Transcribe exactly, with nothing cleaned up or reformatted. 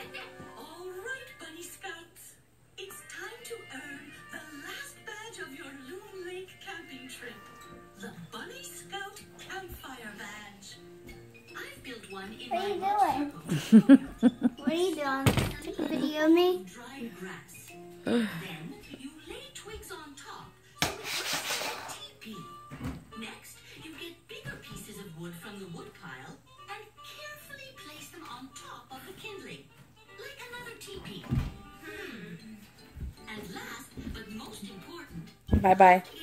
All right, Bunny Scouts. It's time to earn the last badge of your Loon Lake camping trip. The Bunny Scout Campfire Badge. I've built one in What are you my doing? What are you doing? Take a video of me? Dried grass. Then you lay twigs on top so it looks like a teepee. Next, you get bigger pieces of wood from the wood pile and carefully place them on top of the kindling, like another teepee. Hmm. And last, but most important, Bye bye.